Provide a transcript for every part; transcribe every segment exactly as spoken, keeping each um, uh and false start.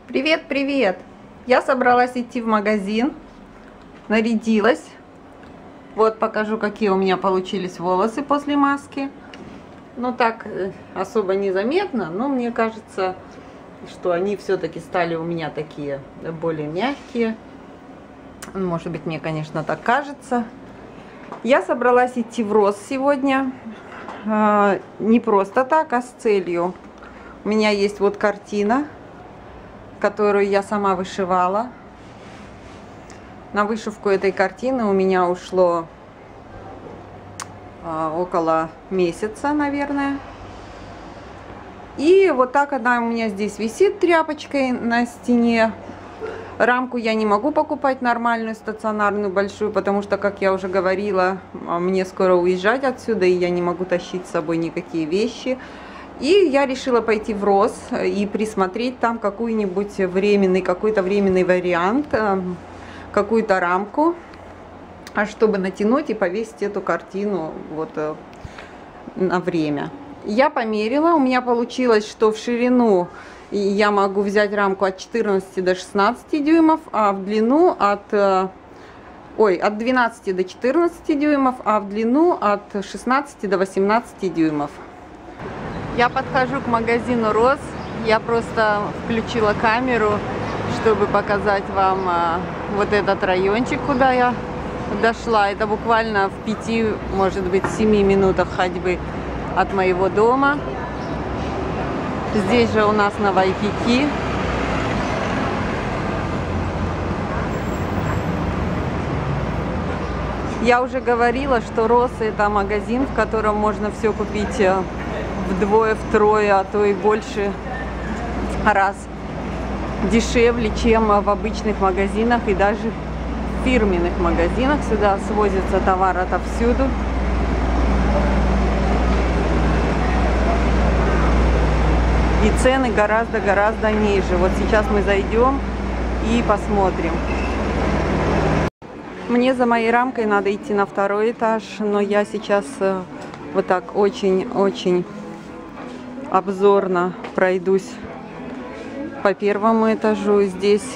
Привет, привет! Я собралась идти в магазин, нарядилась. Вот покажу, какие у меня получились волосы после маски. Ну так особо незаметно, но мне кажется, что они все-таки стали у меня такие более мягкие. Может быть, мне, конечно, так кажется. Я собралась идти в Росс сегодня. Не просто так, а с целью. У меня есть вот картина, которую я сама вышивала. На вышивку этой картины у меня ушло а, около месяца, наверное. И вот так она у меня здесь висит тряпочкой на стене. Рамку я не могу покупать нормальную, стационарную, большую, потому что, как я уже говорила, мне скоро уезжать отсюда, и я не могу тащить с собой никакие вещи. И я решила пойти в Росс и присмотреть там какой-нибудь временный, какой-то временный вариант, какую-то рамку, чтобы натянуть и повесить эту картину вот на время. Я померила, у меня получилось, что в ширину я могу взять рамку от четырнадцати до шестнадцати дюймов, а в длину от, ой, от двенадцати до четырнадцати дюймов, а в длину от шестнадцати до восемнадцати дюймов. Я подхожу к магазину Росс, я просто включила камеру, чтобы показать вам а, вот этот райончик, куда я дошла. Это буквально в пяти, может быть, семи минутах ходьбы от моего дома. Здесь же у нас на Вайкики. Я уже говорила, что Росс — это магазин, в котором можно все купить вдвое, втрое, а то и больше раз дешевле, чем в обычных магазинах и даже в фирменных магазинах. Сюда свозится товар отовсюду. И цены гораздо-гораздо ниже. Вот сейчас мы зайдем и посмотрим. Мне за моей рамкой надо идти на второй этаж, но я сейчас вот так очень-очень обзорно пройдусь по первому этажу. Здесь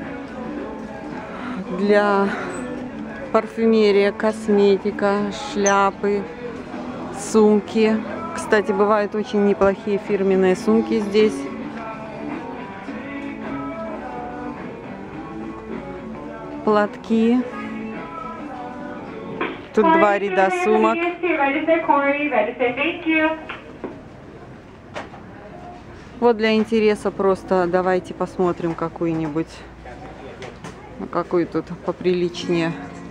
для парфюмерия, косметика, шляпы, сумки. Кстати, бывают очень неплохие фирменные сумки здесь. Платки. Тут два ряда сумок. Вот для интереса просто давайте посмотрим какую-нибудь, какую тут поприличнее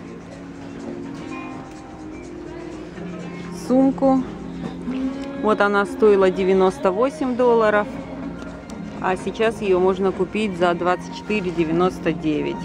сумку. Вот она стоила девяносто восемь долларов, а сейчас ее можно купить за двадцать четыре девяносто девять.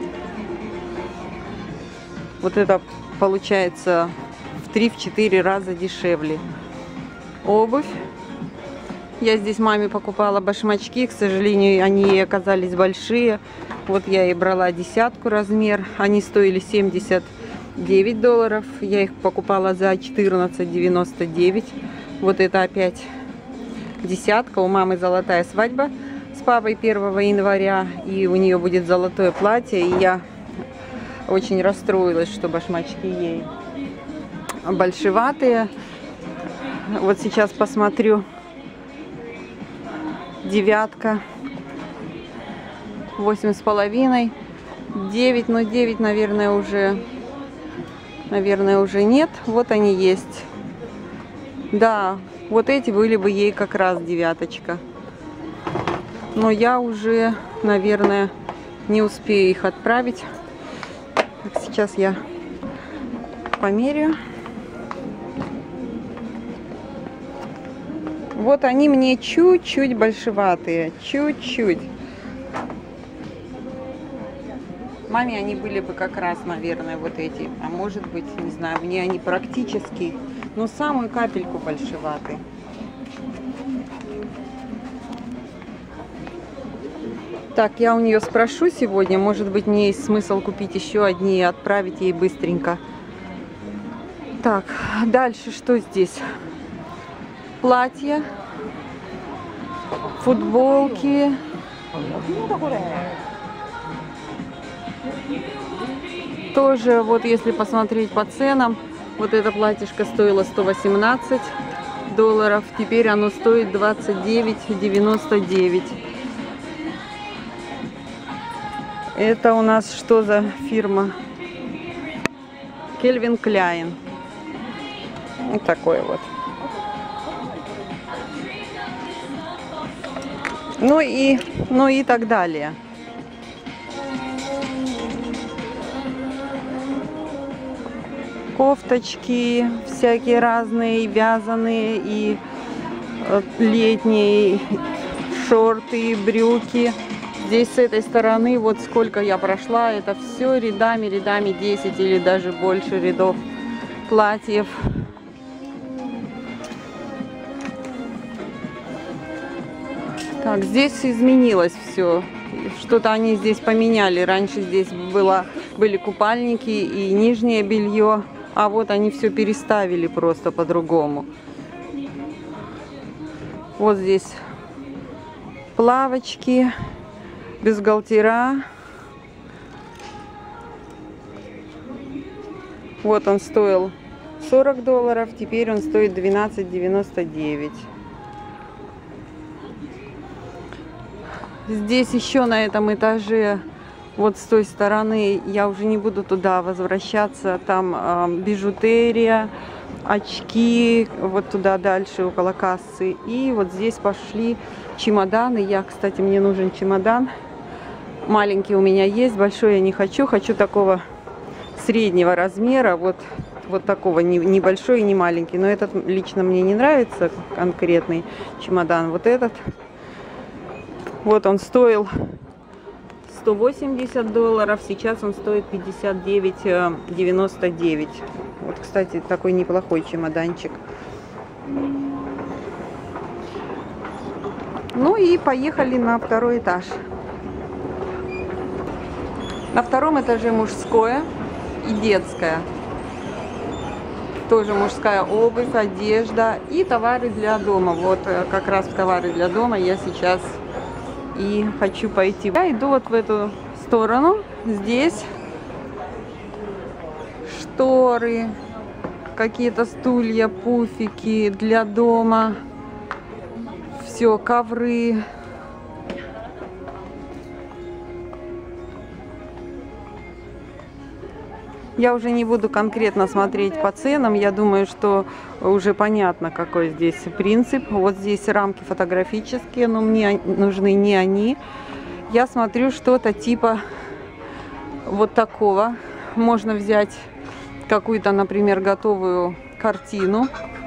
Вот это получается в три-четыре раза дешевле. Обувь. Я здесь маме покупала башмачки, к сожалению, они оказались большие. Вот я и брала десятку размер. Они стоили семьдесят девять долларов. Я их покупала за четырнадцать девяносто девять. Вот это опять десятка. У мамы золотая свадьба с папой первого января. И у нее будет золотое платье. И я очень расстроилась, что башмачки ей большеватые. Вот сейчас посмотрю. Девятка. Восемь с половиной. Девять, но девять, наверное, уже... Наверное, уже нет. Вот они есть. Да, вот эти были бы ей как раз девяточка. Но я уже, наверное, не успею их отправить. Так, сейчас я померяю. Вот они мне чуть-чуть большеватые. Чуть-чуть. Маме они были бы как раз, наверное, вот эти. А может быть, не знаю, мне они практически, но самую капельку большеватые. Так, я у нее спрошу сегодня. Может быть, мне есть смысл купить еще одни и отправить ей быстренько. Так, дальше что здесь? Платья, футболки, Тоже, вот если посмотреть по ценам, вот это платьишко стоило сто восемнадцать долларов, теперь оно стоит двадцать девять девяносто девять. Это у нас что за фирма? Calvin Klein. Вот такой вот. Ну и, ну и так далее. Кофточки всякие разные, вязаные и летние, шорты, брюки. Здесь с этой стороны, вот сколько я прошла, это все рядами, рядами десять или даже больше рядов платьев. Так, здесь изменилось все. Что-то они здесь поменяли. Раньше здесь было, были купальники и нижнее белье. А вот они все переставили просто по-другому. Вот здесь плавочки, бюстгальтера. Вот он стоил сорок долларов, теперь он стоит двенадцать девяносто девять. Здесь еще на этом этаже, вот с той стороны, я уже не буду туда возвращаться, там э, бижутерия, очки, вот туда дальше, около кассы. И вот здесь пошли чемоданы. Я, кстати, мне нужен чемодан. Маленький у меня есть, большой я не хочу. Хочу такого среднего размера, вот, вот такого, не, не большой и не маленький. Но этот лично мне не нравится, конкретный чемодан. Вот этот. Вот он стоил сто восемьдесят долларов, сейчас он стоит пятьдесят девять девяносто девять. Вот, кстати, такой неплохой чемоданчик. Ну и поехали на второй этаж. На втором этаже мужское и детское. Тоже мужская обувь, одежда и товары для дома. Вот как раз товары для дома я сейчас и хочу пойти. Я иду вот в эту сторону. Здесь шторы, какие-то стулья, пуфики для дома. Все, ковры. Я уже не буду конкретно смотреть по ценам. Я думаю, что уже понятно, какой здесь принцип. Вот здесь рамки фотографические, но мне нужны не они. Я смотрю что-то типа вот такого. Можно взять какую-то, например, готовую картину,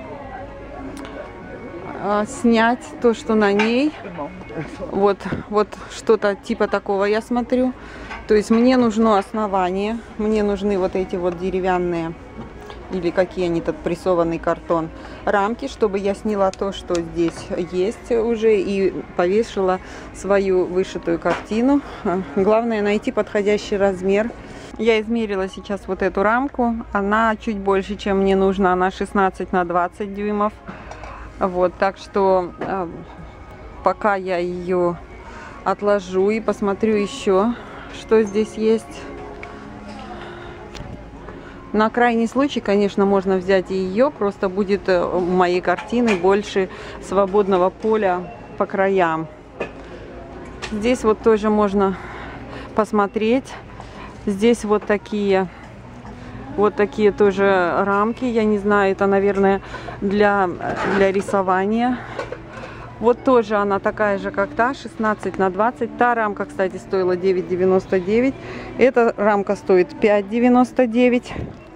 снять то, что на ней. Вот, вот что-то типа такого я смотрю. То есть мне нужно основание, мне нужны вот эти вот деревянные, или какие они тут, прессованный картон, рамки, чтобы я сняла то, что здесь есть уже, и повесила свою вышитую картину. Главное найти подходящий размер. Я измерила сейчас вот эту рамку, она чуть больше, чем мне нужно, она шестнадцать на двадцать дюймов. Вот, так что э, пока я ее отложу и посмотрю еще, что здесь есть. На крайний случай, конечно, можно взять и ее, просто будет у моей картины больше свободного поля по краям. Здесь вот тоже можно посмотреть. Здесь вот такие, вот такие тоже рамки. Я не знаю, это, наверное, для, для рисования. Вот тоже она такая же, как та, шестнадцать на двадцать. Та рамка, кстати, стоила девять девяносто девять. Эта рамка стоит пять девяносто девять.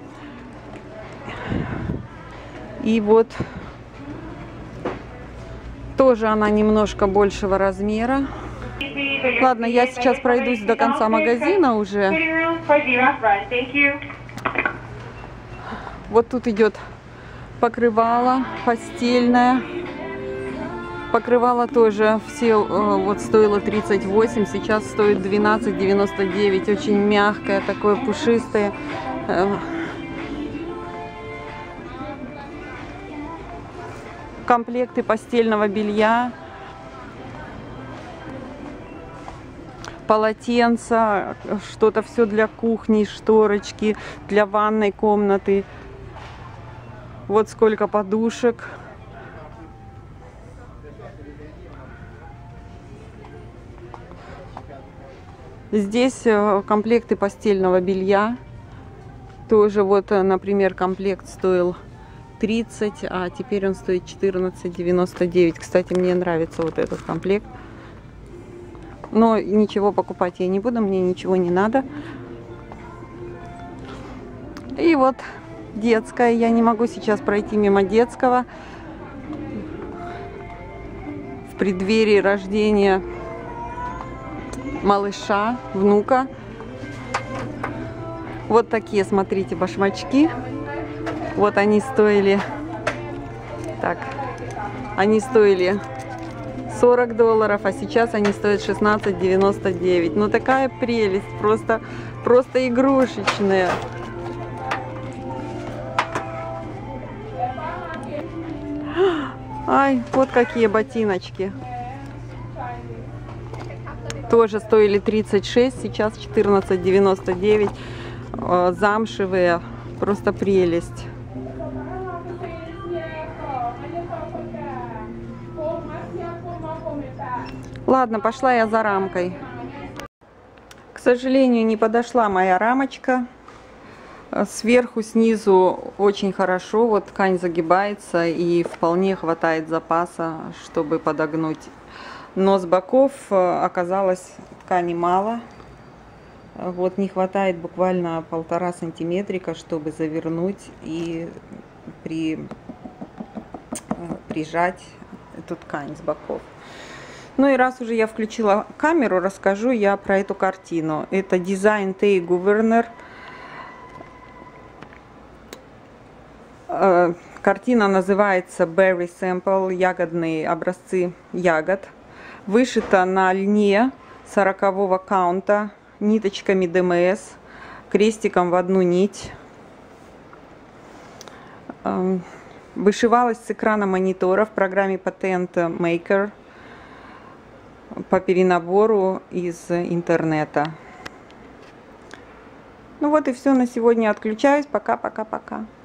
И вот тоже она немножко большего размера. Ладно, я сейчас пройдусь до конца магазина уже. Вот тут идет покрывало постельное. Покрывало тоже все вот стоило тридцать восемь, сейчас стоит двенадцать девяносто девять. Очень мягкое, такое пушистое. Комплекты постельного белья. полотенца, что-то все для кухни, шторочки, для ванной комнаты. Вот сколько подушек. Здесь комплекты постельного белья. Тоже вот, например, комплект стоил тридцать, а теперь он стоит четырнадцать девяносто девять. Кстати, мне нравится вот этот комплект. Но ничего покупать я не буду, мне ничего не надо. И вот детская. Я не могу сейчас пройти мимо детского. В преддверии рождения малыша, внука. Вот такие, смотрите, башмачки. Вот они стоили, так, они стоили сорок долларов, а сейчас они стоят шестнадцать девяносто девять. Ну такая прелесть, просто, просто игрушечная. Ай, вот какие ботиночки. Тоже стоили тридцать шесть, сейчас четырнадцать девяносто девять. Замшевые, просто прелесть. Ладно, пошла я за рамкой. К сожалению, не подошла моя рамочка. Сверху, снизу очень хорошо. Вот ткань загибается и вполне хватает запаса, чтобы подогнуть. Но с боков оказалось ткани мало. Вот не хватает буквально полтора сантиметрика, чтобы завернуть и при, прижать эту ткань с боков. Ну и раз уже я включила камеру, расскажу я про эту картину. Это Design Tay Governor. Картина называется Berry Sample, ягодные образцы ягод. Вышита на льне сорокового каунта ниточками ди эм эс, крестиком в одну нить. Вышивалась с экрана монитора в программе Patent Maker по перенабору из интернета. Ну вот и все на сегодня. Отключаюсь. Пока-пока-пока.